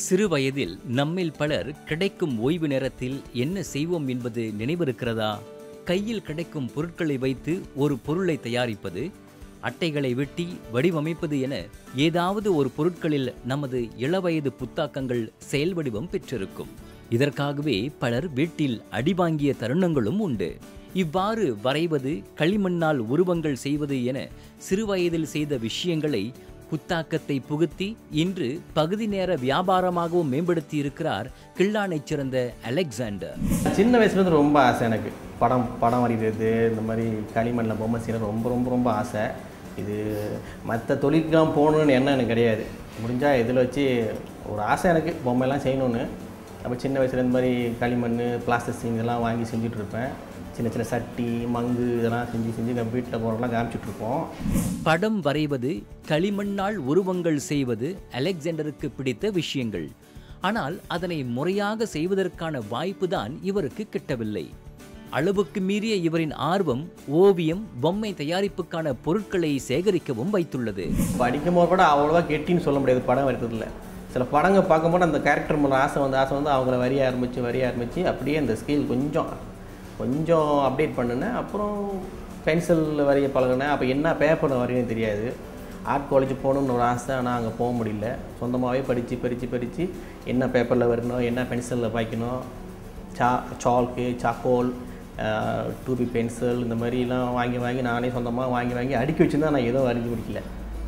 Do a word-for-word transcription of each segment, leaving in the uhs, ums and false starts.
சிறு வயதில் நம்மில் பலர் கிடைக்கும் ஓய்வு நேரத்தில் என்ன செய்வோம் என்பது நினைவிருக்கிறதா? கையில் கிடைக்கும் பொருட்களை வைத்து ஒரு பொருளை தயாரிப்பது, அட்டைகளை வெட்டி வடிவமைப்பது என ஏதாவது ஒரு பொருட்களில் நமது இளவயது புத்தாக்கங்கள் செயல் வடிவம் பெற்றிருக்கும். இதற்காகவே பலர் வீட்டில் அடிவாங்கிய தருணங்களும் உண்டு. இவ்வாறு வரைவது, களிமண்ணால் உருவங்கள் செய்வது என சிறுவயதில் செய்த விஷயங்களை புத்தாக்கத்தை புகுத்தி இன்று பகுதி நேர வியாபாரமாகவும் மேம்படுத்தி இருக்கிறார் கிள்ளானைச் சிறந்த அலெக்சாண்டர். சின்ன வயசுலேருந்து ரொம்ப ஆசை எனக்கு. படம் படம் வரைகிறது, இந்த மாதிரி களிமண்ணில் பொம்மை செய்யறது ரொம்ப ரொம்ப ரொம்ப ஆசை. இது மற்ற தொழிலுக்கெலாம் போகணுன்னு எண்ணம் எனக்கு கிடையாது. முடிஞ்சால் இதில் வச்சு ஒரு ஆசை எனக்கு பொம்மைலாம் செய்யணுன்னு. அப்போ சின்ன வயசுல இந்த மாதிரி களிமண், பிளாஸ்டிக் இதெல்லாம் வாங்கி செஞ்சுட்ருப்பேன். சின்ன சின்ன சட்டி, மங்கு இதெல்லாம் செஞ்சு செஞ்சு நம்ம வீட்டில் போகிறதெல்லாம் காமிச்சிட்ருப்போம். படம் வரைவது, களிமண்ணால் உருவங்கள் செய்வது அலெக்சாண்டருக்கு பிடித்த விஷயங்கள். ஆனால் அதனை முறையாக செய்வதற்கான வாய்ப்பு தான் இவருக்கு கிட்டவில்லை. அளவுக்கு மீறிய இவரின் ஆர்வம் ஓவியம், பொம்மை தயாரிப்புக்கான பொருட்களை சேகரிக்கவும் வைத்துள்ளது. படிக்கும்போது கூட அவ்வளோவா கெட்டின்னு சொல்ல முடியாது படம் வரைக்கிறதுல. சில படங்கள் பார்க்கும்போது அந்த கேரக்டர் மேலே ஆசை வந்து ஆசை வந்து அவங்கள வரைய ஆரம்பித்து வரைய ஆரம்பித்து அப்படியே அந்த ஸ்கில் கொஞ்சம் கொஞ்சம் அப்டேட் பண்ணினேன். அப்புறம் பென்சிலில் வரைய பழகினேன். அப்போ என்ன பேப்பர் வரையும் தெரியாது. ஆர்ட் காலேஜ் போகணுன்னு ஒரு ஆசை, ஆனால் அங்கே போக முடியல. சொந்தமாகவே படித்து படித்து படித்து என்ன பேப்பரில் வரணும், என்ன பென்சிலில் பாய்க்கணும், சா சால்க்கு சாக்கோல், டூபி பென்சில் இந்த மாதிரிலாம் வாங்கி வாங்கி நானே சொந்தமாக வாங்கி வாங்கி அடுக்கி வச்சுருந்தா நான் எதுவும் வரைஞ்சி முடிக்கல.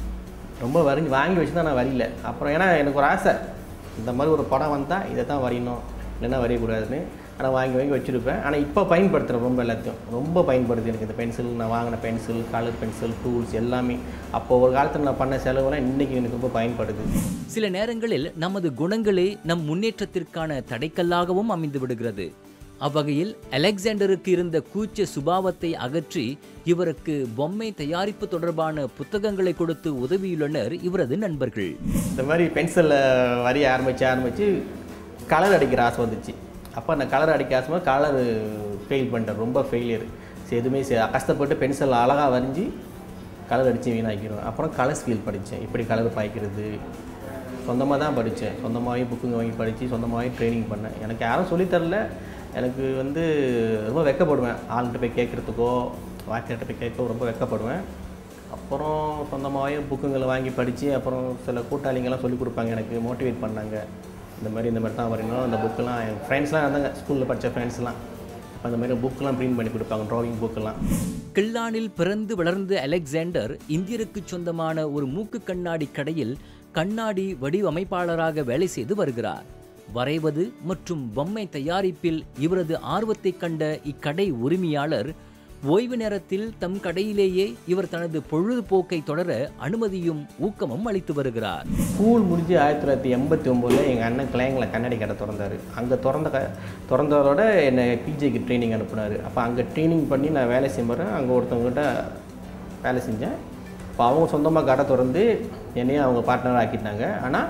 ரொம்ப வரைஞ்சி வாங்கி வச்சு தான் நான் வரையில. அப்புறம் ஏன்னா எனக்கு ஒரு ஆசை, இந்த மாதிரி ஒரு படம் வந்தால் இதை தான் வரையணும், இல்லைன்னா வரையக்கூடாதுன்னு. ஆனால் வாங்கி வாங்கி வச்சுருப்பேன். ஆனால் இப்போ பயன்படுத்துகிறேன் ரொம்ப எல்லாத்தையும். ரொம்ப பயன்படுது எனக்கு இந்த பென்சில். நான் வாங்கின பென்சில், கலர் பென்சில், டூல்ஸ் எல்லாமே அப்போ ஒரு காலத்தில் நான் பண்ண செலவுலாம் இன்றைக்கி எனக்கு ரொம்ப பயன்படுது. சில நேரங்களில் நமது குணங்களே நம் முன்னேற்றத்திற்கான தடைக்கல்லாகவும் அமைந்து விடுகிறது. அவ்வகையில் அலெக்சாண்டருக்கு இருந்த கூச்ச சுபாவத்தை அகற்றி இவருக்கு பொம்மை தயாரிப்பு தொடர்பான புத்தகங்களை கொடுத்து உதவியுள்ளனர் இவரது நண்பர்கள். இந்த மாதிரி பென்சிலில் வரைய ஆரம்பித்து ஆரம்பித்து கலர் அடிக்கிற ஆசை வந்துச்சு. அப்போ அந்த கலர் அடிக்க ஆசை கலர் ஃபெயில் பண்ணிட்டேன். ரொம்ப ஃபெயிலியர். சரி எதுவுமே கஷ்டப்பட்டு பென்சில் அழகாக வரைஞ்சி கலர் அடித்து வீணாக்கிடுவேன். அப்புறம் கலர் ஸ்கில் படித்தேன். இப்படி கலர் பாய்க்கிறது சொந்தமாக தான் படித்தேன். சொந்தமாகவே புக்குங்க வாங்கி படித்து சொந்தமாகவே ட்ரைனிங் பண்ணேன். எனக்கு யாரும் சொல்லித்தரல. எனக்கு வந்து ரொம்ப வெக்கப்படுவேன். ஆள்கிட்ட போய் கேட்குறதுக்கோ வாக்கிட்ட போய் கேட்க ரொம்ப வெக்கப்படுவேன். அப்புறம் சொந்தமாகவே புக்குங்களை வாங்கி படித்து அப்புறம் சில கூட்டாளிங்கெல்லாம் சொல்லிக் கொடுப்பாங்க, எனக்கு மோட்டிவேட் பண்ணாங்க. இந்த மாதிரி இந்த மாதிரி தான் வரையணும். அந்த புக்கெலாம் என் ஃப்ரெண்ட்ஸ்லாம் இருந்தாங்க, ஸ்கூலில் படித்த ஃப்ரெண்ட்ஸ்லாம். அப்போ அந்த மாதிரி புக்கெலாம் ப்ரிண்ட் பண்ணி கொடுப்பாங்க, ட்ராயிங் புக்கெல்லாம். கிள்ளானில் பிறந்து வளர்ந்த அலெக்சாண்டர் இந்தியருக்கு சொந்தமான ஒரு மூக்கு கண்ணாடி கடையில் கண்ணாடி வடிவமைப்பாளராக வேலை செய்து வருகிறார். வரைவது மற்றும் பொம்மை தயாரிப்பில் இவரது ஆர்வத்தை கண்ட இக்கடை உரிமையாளர் ஓய்வு நேரத்தில் தம் கடையிலேயே இவர் தனது பொழுதுபோக்கை தொடர அனுமதியும் ஊக்கமும் அளித்து வருகிறார். ஸ்கூல் முடிஞ்சு ஆயிரத்தி தொள்ளாயிரத்தி எண்பத்தி ஒம்போதில் எங்கள் அண்ணன் கிளையங்களை கண்ணாடி கடை திறந்தார். அங்கே திறந்த க திறந்ததோட என்னை பிஜேக்கு ட்ரைனிங் அனுப்புனார். அப்போ அங்கே ட்ரைனிங் பண்ணி நான் வேலை செய்யும்போது அங்கே ஒருத்தவங்ககிட்ட வேலை செஞ்சேன். இப்போ அவங்க சொந்தமாக கடை திறந்து என்னையும் அவங்க பார்ட்னராக ஆக்கிட்டாங்க. ஆனால்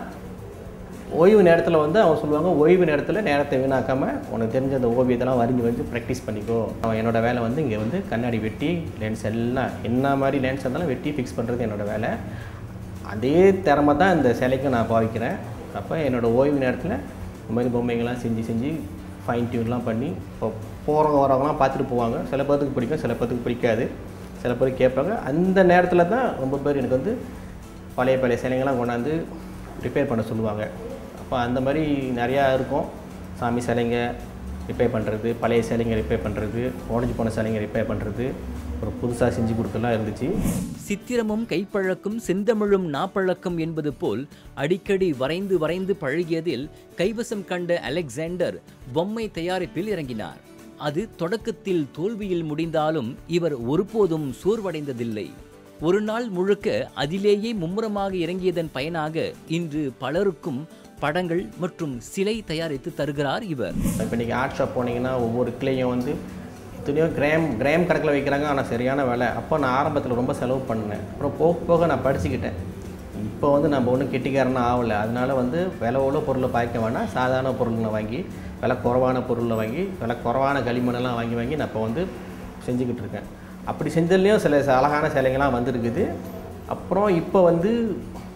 ஓய்வு நேரத்தில் வந்து அவங்க சொல்லுவாங்க, ஓய்வு நேரத்தில் நேரத்தை வீணாக்காமல் உனக்கு தெரிஞ்ச அந்த ஓவியத்தெல்லாம் வரைஞ்சி வந்து ப்ராக்டிஸ் பண்ணிக்கோ. அவன் என்னோடய வேலை வந்து இங்கே வந்து கண்ணாடி வெட்டி லென்ஸ் எல்லாம் என்ன மாதிரி லென்ஸ் இருந்தாலும் வெட்டி ஃபிக்ஸ் பண்ணுறது என்னோடய வேலை. அதே திறமை தான் இந்த சிலைக்கும் நான் பாவிக்கிறேன். அப்போ என்னோடய ஓய்வு நேரத்தில் இந்த மாதிரி பொம்மைகள்லாம் செஞ்சு செஞ்சு ஃபைன் டியூன்லாம் பண்ணி இப்போ போகிறவங்க வரவங்களாம் பார்த்துட்டு போவாங்க. சில பேருக்கு பிடிக்கும், சில பேருக்கு பிடிக்காது, சில பேர் கேட்பாங்க. அந்த நேரத்தில் தான் ரொம்ப பேர் எனக்கு வந்து பழைய பழைய சிலைங்கள்லாம் கொண்டாந்து ரிப்பேர் பண்ண சொல்லுவாங்க. அப்போ அந்த மாதிரி நிறையா இருக்கும். சாமி சிலைங்க ரிப்பேர் பண்ணுறது, பழைய சிலைங்க ரிப்பேர் பண்ணுறது, உடஞ்சி போன சிலைங்க ரிப்பேர் பண்ணுறது, ஒரு புதுசாக செஞ்சு கொடுக்கலாம் இருந்துச்சு. சித்திரமும் கைப்பழக்கம் செந்தமிழும் நாப்பழக்கம் என்பது போல் அடிக்கடி வரைந்து வரைந்து பழகியதில் கைவசம் கண்ட அலெக்சாண்டர் பொம்மை தயாரிப்பில் இறங்கினார். அது தொடக்கத்தில் தோல்வியில் முடிந்தாலும் இவர் ஒருபோதும் சோர்வடைந்ததில்லை. ஒரு நாள் முழுக்க அதிலேயே மும்முரமாக இறங்கியதன் பயனாக இன்று பலருக்கும் படங்கள் மற்றும் சிலை தயாரித்து தருகிறார் இவர். இப்போ இன்றைக்கி ஆர்ட் ஷாப் போனீங்கன்னா ஒவ்வொரு கிளையும் வந்து எத்தனையோ கிராம் கிராம் கணக்கில் வைக்கிறாங்க. ஆனால் சரியான வேலை. அப்போ நான் ஆரம்பத்தில் ரொம்ப செலவு பண்ணேன். அப்புறம் போக போக நான் படிச்சுக்கிட்டேன். இப்போ வந்து நம்ம ஒன்றும் கெட்டிக்காரனா ஆகலை. அதனால வந்து விலை உள்ள பொருளை பாய்க்க வேணாம், சாதாரண பொருளை வாங்கி விலை குறைவான பொருளை வாங்கி விலை குறைவான களிமண்ணெல்லாம் வாங்கி வாங்கி நான் இப்போ வந்து செஞ்சுக்கிட்டு இருக்கேன். அப்படி செஞ்சதுலேயும் சில அழகான சிலைங்கள்லாம் வந்துருக்குது. அப்புறம் இப்போ வந்து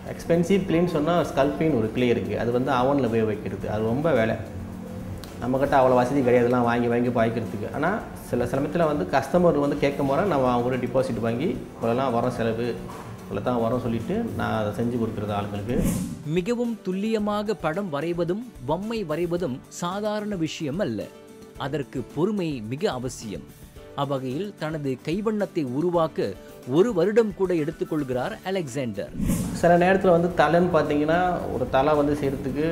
எக்ஸ்பென்சிவ் கிளேன்னு சொன்னால் ஸ்கல்பின்னு ஒரு கிளே இருக்குது, அது வந்து அவனில் போய் வைக்கிறது, அது ரொம்ப வேலை. நம்மக்கிட்ட அவ்வளோ வசதி கிடையாதுலாம் வாங்கி வாங்கி பாய்க்கிறதுக்கு. ஆனால் சில சமயத்தில் வந்து கஸ்டமர் வந்து கேட்கும் போது நம்ம அவங்களோட டிபாசிட் வாங்கி இவ்வளோலாம் வரும் செலவு, இவ்வளோ தான் வரும் சொல்லிவிட்டு நான் அதை செஞ்சு கொடுக்குறது ஆளுங்களுக்கு. மிகவும் துல்லியமாக படம் வரைவதும் பொம்மை வரைவதும் சாதாரண விஷயம் அல்ல. அதற்கு பொறுமை மிக அவசியம். அவ்வகையில் தனது கைவண்ணத்தை உருவாக்க ஒரு வருடம் கூட எடுத்துக்கொள்கிறார் அலெக்சாண்டர். சில நேரத்தில் வந்து தலைன்னு பார்த்தீங்கன்னா ஒரு தலை வந்து செய்கிறதுக்கு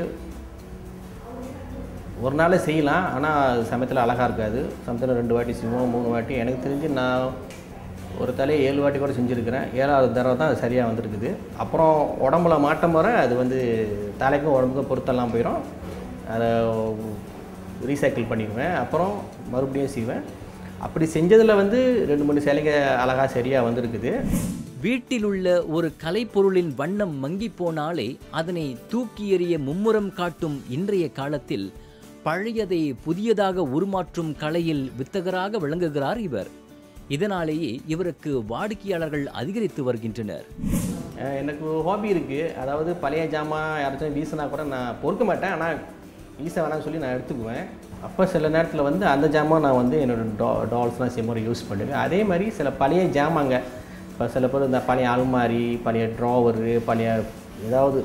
ஒரு நாளே செய்யலாம், ஆனால் சமயத்தில் அழகாக இருக்காது. சமயத்தில் ரெண்டு வாட்டி செய்வோம், மூணு வாட்டி. எனக்கு தெரிஞ்சு நான் ஒரு தலையை ஏழு வாட்டி கூட செஞ்சுருக்கிறேன். ஏழாவது தடவை தான் அது சரியாக வந்திருக்குது. அப்புறம் உடம்புல மாட்டம் வர அது வந்து தலைக்கும் உடம்புக்கும் பொருத்தெல்லாம் போயிடும். அதை ரீசைக்கிள் பண்ணிடுவேன், அப்புறம் மறுபடியும் செய்வேன். அப்படி செஞ்சதில் வந்து ரெண்டு மூணு சிலைங்க அழகாக சரியாக வந்திருக்குது. வீட்டில் உள்ள ஒரு கலைப்பொருளின் வண்ணம் மங்கி போனாலே அதனை தூக்கி எறிய மும்முரம் காட்டும் இன்றைய காலத்தில் பழையதை புதியதாக உருமாற்றும் கலையில் வித்தகராக விளங்குகிறார் இவர். இதனாலேயே இவருக்கு வாடிக்கையாளர்கள் அதிகரித்து வருகின்றனர். எனக்கு ஒரு ஹாபி இருக்குது, அதாவது பழைய ஜாமான் யாராச்சும் வீசினா கூட நான் பொறுக்க மாட்டேன், ஆனால் வீச வேணாம்னு சொல்லி நான் எடுத்துக்குவேன். அப்போ சில நேரத்தில் வந்து அந்த ஜாமான் நான் வந்து என்னோடய டா டால்ஸ்லாம் செய்யும்போது யூஸ் பண்ணுவேன். அதே மாதிரி சில பழைய ஜாமாங்க, இப்போ சில பேர் இந்த பழைய அல்மாரி, பழைய ட்ராவரு, பழைய ஏதாவது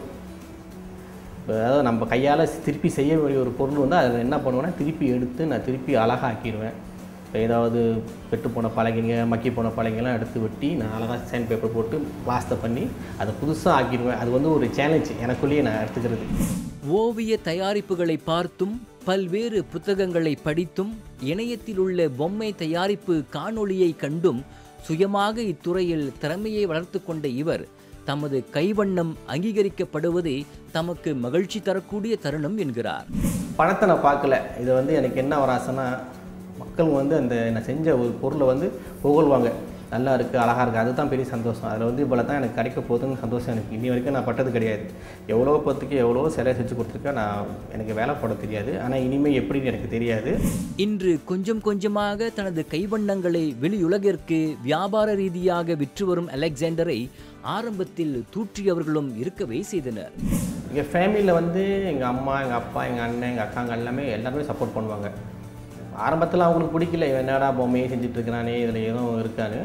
அதாவது நம்ம கையால் திருப்பி செய்ய வேண்டிய ஒரு பொருள் வந்து அதை என்ன பண்ணுவேன்னா திருப்பி எடுத்து நான் திருப்பி அழகாக ஆக்கிடுவேன். இப்போ ஏதாவது கெட்டு போன பலகைங்க, மக்கி போன பலகைங்கெல்லாம் எடுத்து வெட்டி நான் அழகாக சேண்ட் பேப்பர் போட்டு வாஸ்தை பண்ணி அதை புதுசாக ஆக்கிடுவேன். அது வந்து ஒரு சேலஞ்ச் எனக்குள்ளேயே நான் எடுத்துக்கிறது. ஓவிய தயாரிப்புகளை பார்த்தும் பல்வேறு புத்தகங்களை படித்தும் இணையத்தில் உள்ள பொம்மை தயாரிப்பு காணொளியை கண்டும் சுயமாக இத்துறையில் திறமையை வளர்த்து கொண்ட இவர் தமது கைவண்ணம் அங்கீகரிக்கப்படுவதே தமக்கு மகிழ்ச்சி தரக்கூடிய தருணம் என்கிறார். பணத்தை நான் பார்க்கல, இது வந்து எனக்கு என்ன ஒரு ஆசைன்னா மக்கள் வந்து அந்த நான் செஞ்ச ஒரு பொருளை வந்து புகழ்வாங்க, நல்லா இருக்குது, அழகாக இருக்குது, அதுதான் பெரிய சந்தோஷம். அதில் வந்து இவ்வளோ தான் எனக்கு கிடைக்க போகுதுன்னு சந்தோஷம் எனக்கு இன்னி வரைக்கும் நான் பட்டது கிடையாது. எவ்வளோ பத்துக்கு எவ்வளோ சிலை செஞ்சு கொடுத்துருக்கேன், நான் எனக்கு வேலை போட தெரியாது, ஆனால் இனிமேல் எப்படின்னு எனக்கு தெரியாது. இன்று கொஞ்சம் கொஞ்சமாக தனது கைவண்ணங்களை வெளியுலகிற்கு வியாபார ரீதியாக விற்று வரும் அலெக்சாண்டரை ஆரம்பத்தில் தூற்றியவர்களும் இருக்கவே செய்தனர். எங்கள் ஃபேமிலியில் வந்து எங்கள் அம்மா, எங்கள் அப்பா, எங்கள் அண்ணன், எங்கள் அக்காங்க எல்லாமே எல்லாருமே சப்போர்ட் பண்ணுவாங்க. ஆரம்பத்தில் அவங்களுக்கு பிடிக்கல, என்னடா பொம்மையே செஞ்சிட்ருக்கிறானே, இதில் எதுவும் இருக்கான்னு.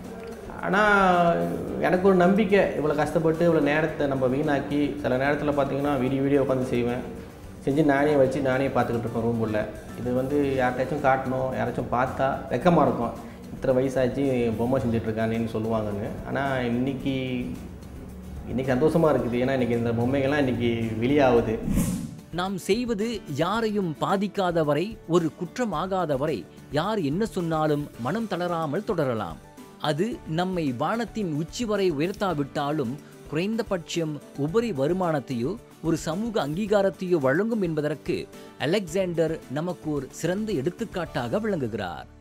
ஆனால் எனக்கு ஒரு நம்பிக்கை, இவ்வளோ கஷ்டப்பட்டு இவ்வளோ நேரத்தை நம்ம வீணாக்கி சில நேரத்தில் பார்த்திங்கன்னா வீடியோ வீடியோ உட்காந்து செய்வேன், செஞ்சு நானே வச்சு நானே பார்த்துக்கிட்டு இருக்கேன் ரூமுள்ள. இது வந்து யார்ட்டாச்சும் காட்டணும், யாராச்சும் பார்த்தா வெக்கமாக இருக்கும், இத்தனை வயசாச்சு பொம்மை செஞ்சிட்ருக்கானேன்னு சொல்லுவாங்கன்னு. ஆனால் இன்றைக்கி இன்றைக்கி சந்தோஷமாக இருக்குது, ஏன்னா இன்றைக்கி இந்த பொம்மைகள்லாம் இன்றைக்கி வெளியாகுது. நாம் செய்வது யாரையும் பாதிக்காத வரை, ஒரு குற்றமாகாத வரை யார் என்ன சொன்னாலும் மனம் தளராமல் தொடரலாம். அது நம்மை வானத்தின் உச்சி வரை உயர்த்தாவிட்டாலும் குறைந்தபட்சம் உபரி வருமானத்தையோ ஒரு சமூக அங்கீகாரத்தையோ வழங்கும் என்பதற்கு அலெக்சாண்டர் நமக்கு ஒரு சிறந்த எடுத்துக்காட்டாக விளங்குகிறார்.